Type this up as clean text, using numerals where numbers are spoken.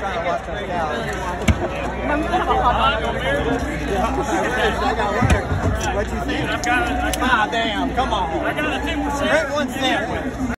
trying to watch us out. I'm gonna have a hot dog. I got work. What you think? I've got it. Ah, damn. Come on. I got a 10%. Right one step.